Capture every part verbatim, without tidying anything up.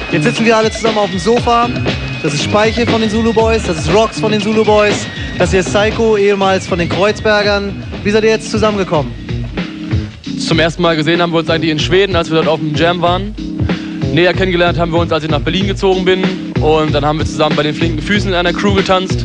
Jetzt sitzen wir alle zusammen auf dem Sofa. Das ist Speiche von den Zulu Boys, das ist Rox von den Zulu Boys, das hier ist Psycho, ehemals von den Kreuzbergern. Wie seid ihr jetzt zusammengekommen? Zum ersten Mal gesehen haben wir uns eigentlich in Schweden, als wir dort auf dem Jam waren. Näher kennengelernt haben wir uns, als ich nach Berlin gezogen bin. Und dann haben wir zusammen bei den flinken Füßen in einer Crew getanzt.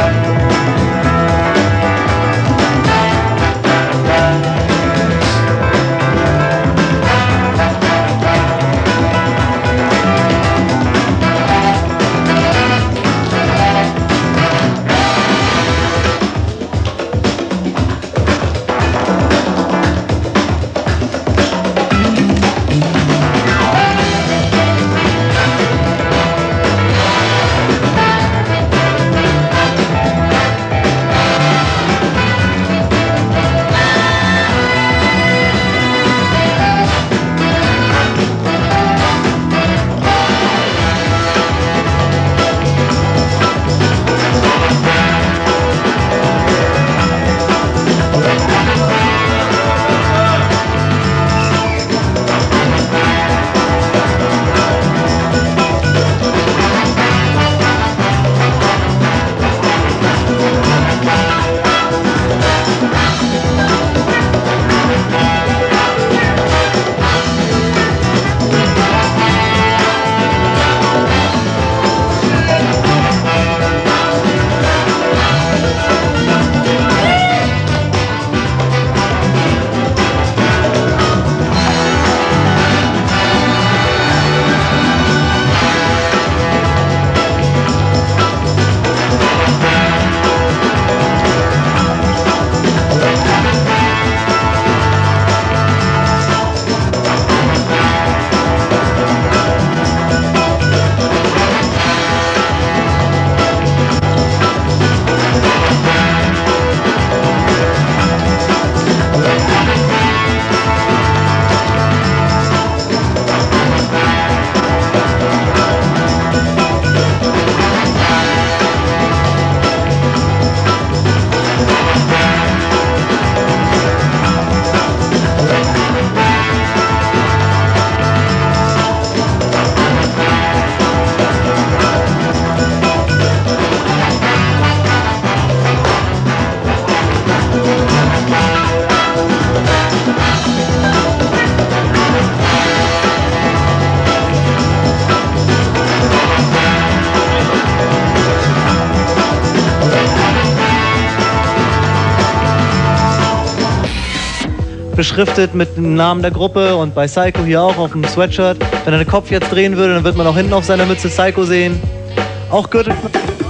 Beschriftet mit dem Namen der Gruppe und bei Psycho hier auch auf dem Sweatshirt. Wenn er den Kopf jetzt drehen würde, dann wird man auch hinten auf seiner Mütze Psycho sehen. Auch Gürtel.